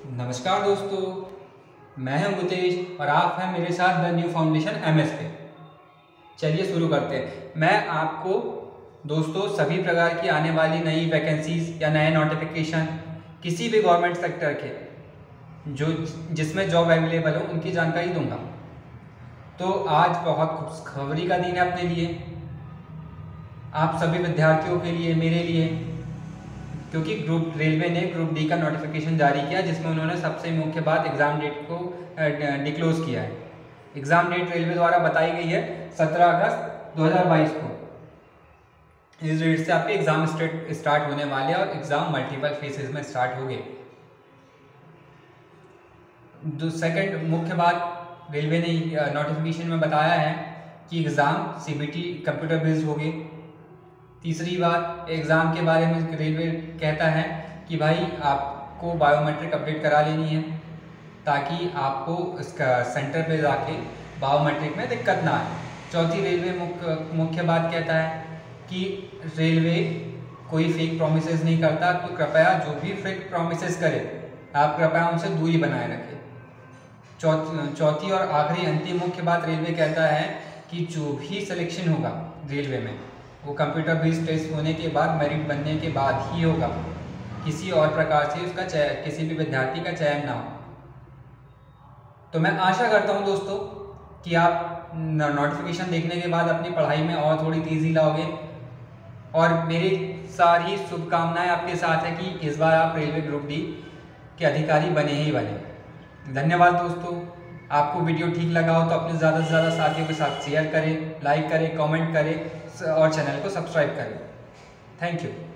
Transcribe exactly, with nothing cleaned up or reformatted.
नमस्कार दोस्तों, मैं हूं मुतेश और आप हैं मेरे साथ द न्यू फाउंडेशन एमएस पे। चलिए शुरू करते हैं। मैं आपको दोस्तों सभी प्रकार की आने वाली नई वैकेंसीज या नए नोटिफिकेशन किसी भी गवर्नमेंट सेक्टर के जो जिसमें जॉब अवेलेबल हो उनकी जानकारी दूंगा। तो आज बहुत खुशखबरी का दिन है अपने लिए, आप सभी विद्यार्थियों के लिए, मेरे लिए, क्योंकि ग्रुप रेलवे ने ग्रुप डी का नोटिफिकेशन जारी किया जिसमें उन्होंने सबसे मुख्य बात एग्ज़ाम डेट को डिक्लोज किया है। एग्ज़ाम डेट रेलवे द्वारा बताई गई है सत्रह अगस्त दो हज़ार बाईस को। इस डेट से आपके एग्ज़ाम स्टार्ट होने वाले हैं और एग्ज़ाम मल्टीपल फेसेस में स्टार्ट हो गए। जो सेकंड मुख्य बात रेलवे ने नोटिफिकेशन में बताया है कि एग्ज़ाम सीबीटी कंप्यूटर बेस्ड होगी। तीसरी बात, एग्ज़ाम के बारे में रेलवे कहता है कि भाई आपको बायोमेट्रिक अपडेट करा लेनी है ताकि आपको इसका सेंटर पे जाके बायोमेट्रिक में दिक्कत ना आए। चौथी, रेलवे मुख्य मुख्य बात कहता है कि रेलवे कोई फेक प्रोमिसेस नहीं करता, तो कृपया जो भी फेक प्रोमिसेस करे आप कृपया उनसे दूरी बनाए रखें। चौथी चौथी और आखिरी अंतिम मुख्य बात रेलवे कहता है कि जो भी सिलेक्शन होगा रेलवे में वो कंप्यूटर बेस्ड टेस्ट होने के बाद, मेरिट बनने के बाद ही होगा। किसी और प्रकार से उसका चयन, किसी भी विद्यार्थी का चयन ना हो। तो मैं आशा करता हूं दोस्तों कि आप नोटिफिकेशन देखने के बाद अपनी पढ़ाई में और थोड़ी तेज़ी लाओगे और मेरी सारी शुभकामनाएं आपके साथ है कि इस बार आप रेलवे ग्रुप डी के अधिकारी बने ही बने। धन्यवाद दोस्तों। आपको वीडियो ठीक लगा हो तो अपने ज़्यादा से ज़्यादा साथियों के साथ शेयर करें, लाइक करें, कमेंट करें और चैनल को सब्सक्राइब करें। Thank you.